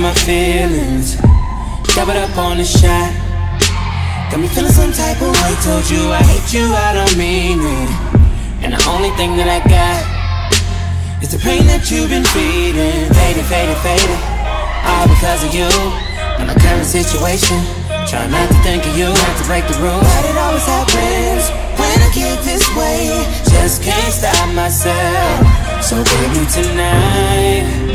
my feelings. Doubled up on the shot. Got me feeling some type of way. Told you I hate you, I don't mean it. And the only thing that I got is the pain that you've been feeding. Faded, faded, faded, all because of you. In my current situation, try not to think of you, not to break the rules. But it always happens when I get this way. Just can't stop myself. So baby, tonight